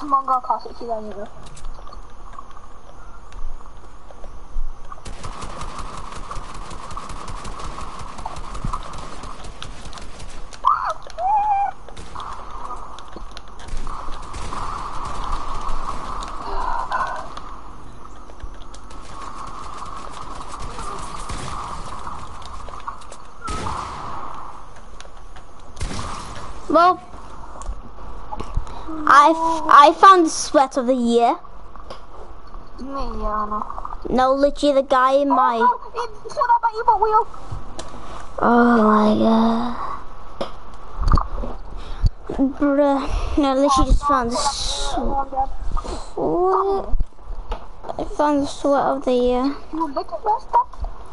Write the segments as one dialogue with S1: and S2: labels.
S1: Manga Classic 2 anyway.
S2: Well, I found the sweat of the year.
S1: Me, yeah, I know.
S2: No, literally the guy in my...
S1: Oh, it's not my evil wheel.
S2: Oh my god. Bruh. No, literally just found the sweat. I found the sweat of the year.
S1: You look at this stuff.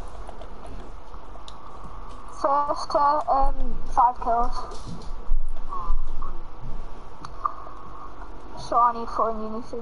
S1: First to 5 kills. So I need 4 immunity.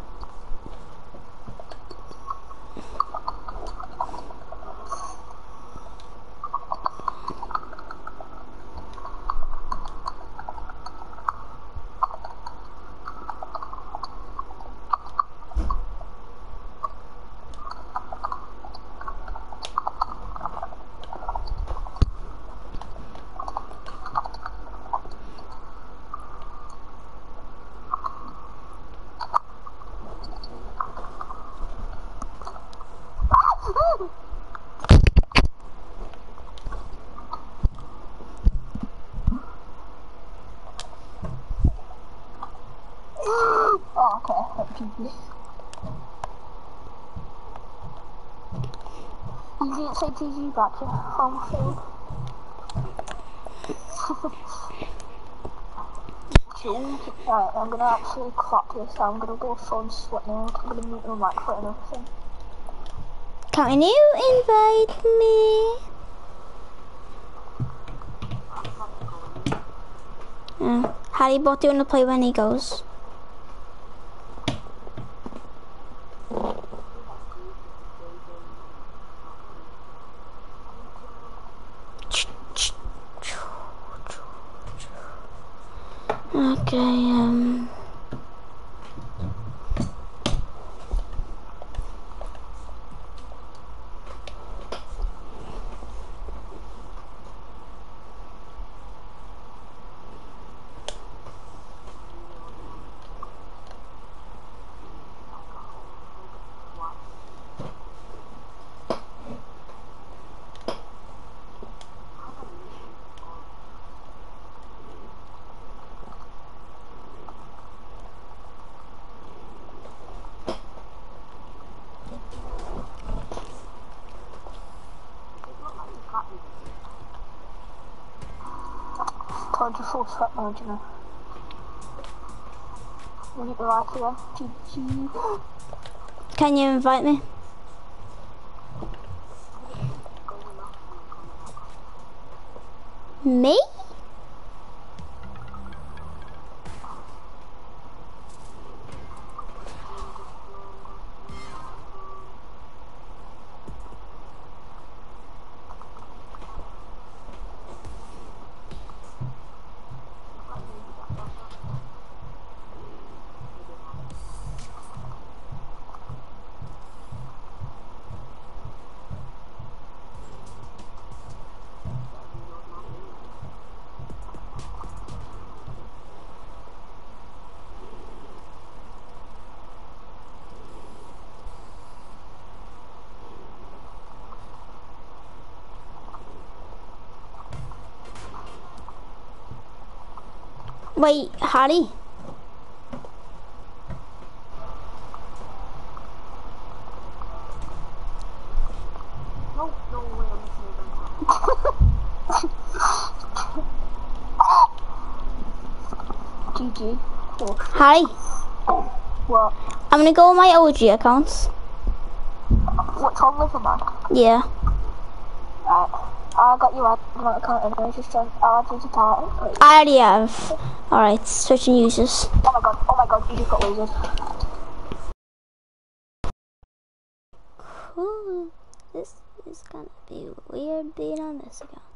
S1: Oh, okay. You didn't say GG, gotcha. Home field. Right, I'm gonna actually clap this. I'm gonna go phone sweat now. I'm gonna mute my microphone and everything.
S2: Can you invite me? Harry Potter, do you want to play when he goes? Okay,
S1: Told you full sweat mode, you know. We need the right here. GG.
S2: can you invite me? Me? Wait, Harry?
S1: No way I'm GG. Oh.
S2: Harry?
S1: What?
S2: I'm gonna go on my OG accounts.
S1: What's on Liverman?
S2: Yeah.
S1: Right. I got your account anyway, just trying to add you to party.
S2: I already have. Alright, switching users.
S1: Oh my god, you just got lasered.
S2: Cool. This is gonna be weird being on this account.